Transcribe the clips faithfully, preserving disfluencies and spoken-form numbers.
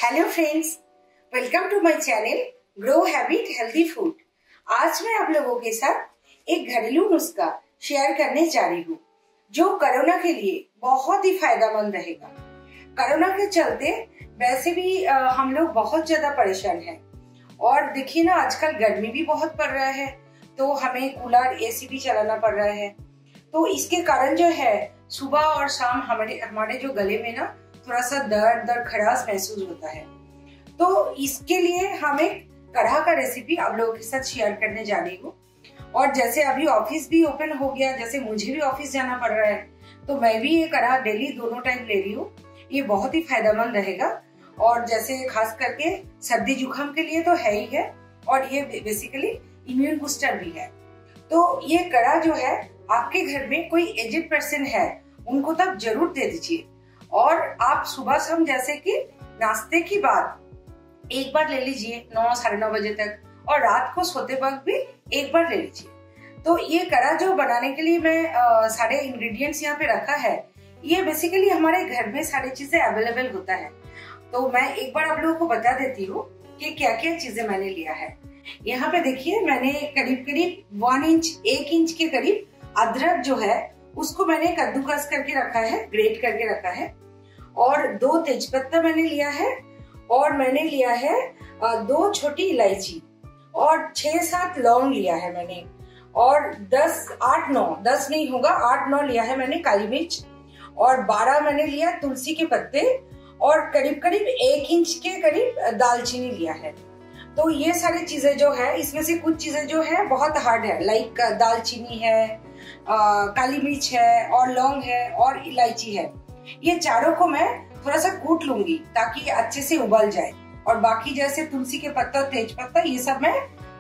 Hello friends, welcome to my channel grow habit healthy food. आज मैं आप लोगों के साथ एक घरेलू नुस्खा शेयर करने जा रही हूँ जो कोरोना के लिए बहुत ही फायदेमंद रहेगा। कोरोना के चलते वैसे भी आ, हम लोग बहुत ज्यादा परेशान हैं और देखिए ना, आजकल गर्मी भी बहुत पड़ रहा है तो हमें कूलर एसी भी चलाना पड़ रहा है। तो इसके कारण जो है सुबह और शाम हमारे हमारे जो गले में ना थोड़ा सा दर्द दर्द खराश महसूस होता है। तो इसके लिए हम एक कढ़ा का रेसिपी आप लोगों के साथ शेयर करने जा रही हूँ। और जैसे अभी ऑफिस भी ओपन हो गया, जैसे मुझे भी ऑफिस जाना पड़ रहा है, तो मैं भी ये कढ़ा डेली दोनों टाइम ले रही हूँ। ये बहुत ही फायदेमंद रहेगा और जैसे खास करके सर्दी जुकाम के लिए तो है ही है और ये बेसिकली इम्यून बूस्टर भी है। तो ये कढ़ा जो है आपके घर में कोई एजेड पर्सन है उनको तब जरूर दे दीजिए। और आप सुबह शाम जैसे कि नाश्ते की बाद एक बार ले लीजिए नौ साढ़े नौ बजे तक, और रात को सोते वक्त भी एक बार ले लीजिए। तो ये कढ़ा जो बनाने के लिए मैं आ, सारे इंग्रेडिएंट्स यहाँ पे रखा है, ये बेसिकली हमारे घर में सारी चीजें अवेलेबल होता है। तो मैं एक बार आप लोगों को बता देती हूँ कि क्या क्या चीजें मैंने लिया है। यहाँ पे देखिए, मैंने करीब करीब वन इंच एक इंच के करीब अदरक जो है उसको मैंने कद्दूकस करके रखा है, ग्रेट करके रखा है। और दो तेजपत्ता मैंने लिया है, और मैंने लिया है दो छोटी इलायची, और छह सात लौंग लिया है मैंने, और दस आठ नौ दस नहीं होगा आठ नौ लिया है मैंने काली मिर्च, और बारह मैंने लिया तुलसी के पत्ते, और करीब करीब एक इंच के करीब दालचीनी लिया है। तो ये सारी चीजें जो है, इसमें से कुछ चीजें जो है बहुत हार्ड है, लाइक दालचीनी है, आ, काली मिर्च है, और लौंग है, और इलायची है। ये चारों को मैं थोड़ा सा कूट लूंगी ताकि ये अच्छे से उबल जाए, और बाकी जैसे तुलसी के पत्ता, तेज पत्ता, ये सब मैं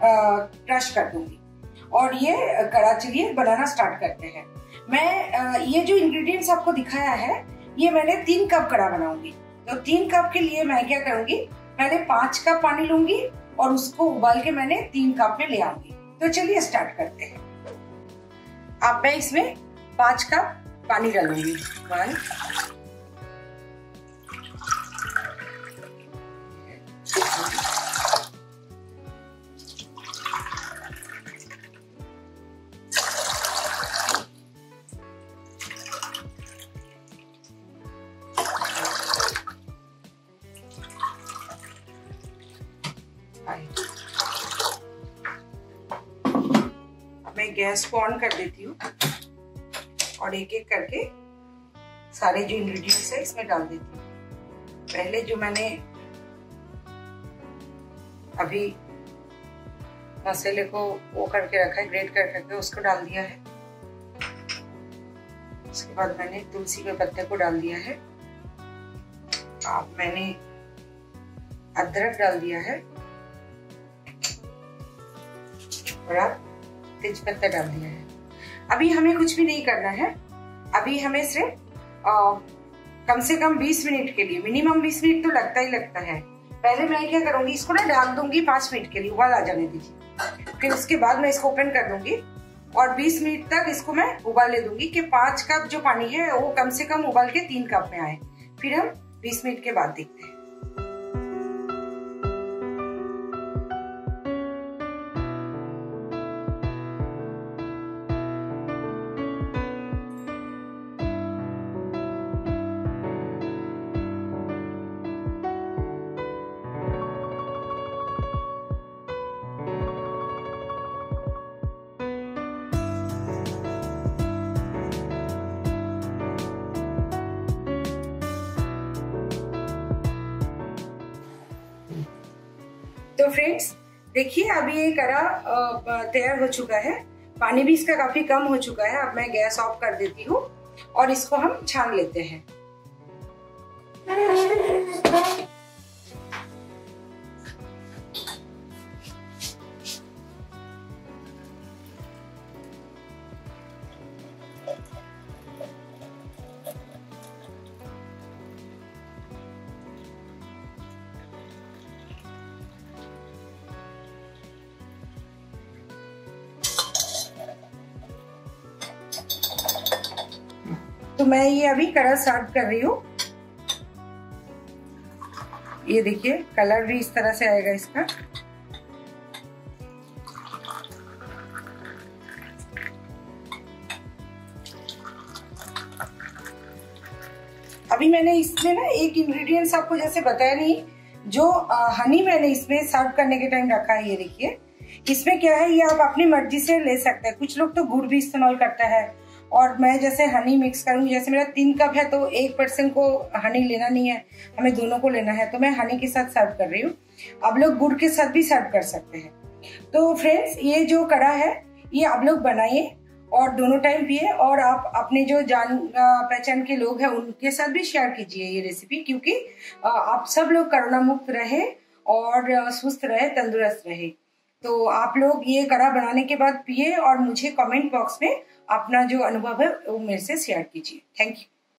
क्रश कर दूंगी। और ये कढ़ा चलिए बनाना स्टार्ट करते हैं। मैं आ, ये जो इंग्रेडिएंट्स आपको दिखाया है, ये मैंने तीन कप कढ़ा बनाऊंगी। तो तीन कप के लिए मैं क्या करूंगी, पहले पांच कप पानी लूंगी और उसको उबाल के मैंने तीन कप में ले आऊंगी। तो चलिए स्टार्ट करते हैं। अब मैं इसमें पांच कप पानी डालूंगी। वन, मैं गैस को ऑन कर देती हूँ और एक एक करके सारे जो इंग्रेडिएंट्स है इसमें डाल देती हूँ। पहले जो मैंने अभी मसाले को वो करके रखा है, ग्रेट कर करके उसको डाल दिया है। उसके बाद मैंने तुलसी के पत्ते को डाल दिया है। अब मैंने अदरक डाल दिया है, और अब तेज पत्ता डाल दिया है। अभी हमें कुछ भी नहीं करना है। अभी हमें सिर्फ कम से कम बीस मिनट के लिए, मिनिमम बीस मिनट तो लगता ही लगता है। पहले मैं क्या करूंगी, इसको ना ढक दूंगी पांच मिनट के लिए, उबाल आ जाने दीजिए। फिर उसके बाद मैं इसको ओपन कर दूंगी और बीस मिनट तक इसको मैं उबाल ले दूंगी कि पांच कप जो पानी है वो कम से कम उबाल के तीन कप में आए। फिर हम बीस मिनट के बाद देखते हैं। तो फ्रेंड्स देखिए, अभी ये कढ़ा तैयार हो चुका है। पानी भी इसका काफी कम हो चुका है। अब मैं गैस ऑफ कर देती हूँ और इसको हम छान लेते हैं। तो मैं ये अभी कढ़ा सर्व कर रही हूँ। ये देखिए कलर भी इस तरह से आएगा इसका। अभी मैंने इसमें ना एक इंग्रेडिएंट्स आपको जैसे बताया नहीं, जो हनी मैंने इसमें सर्व करने के टाइम रखा है। ये देखिए इसमें क्या है, ये आप अपनी मर्जी से ले सकते हैं। कुछ लोग तो गुड़ भी इस्तेमाल करता है, और मैं जैसे हनी मिक्स करूंगी, जैसे मेरा तीन कप है तो एक पर्सन को हनी लेना नहीं है, हमें दोनों को लेना है, तो मैं हनी के साथ सर्व कर रही हूँ। आप लोग गुड़ के साथ भी सर्व कर सकते हैं। तो फ्रेंड्स, ये जो कड़ा है ये आप लोग बनाइए और दोनों टाइम पिए, और आप अपने जो जान पहचान के लोग हैं उनके साथ भी शेयर कीजिए ये रेसिपी, क्योंकि आप सब लोग कोरोना मुक्त रहे और स्वस्थ रहे, तंदुरुस्त रहे। तो आप लोग ये कड़ा बनाने के बाद पिए और मुझे कमेंट बॉक्स में अपना जो अनुभव है वो मेरे से शेयर कीजिए। Thank you.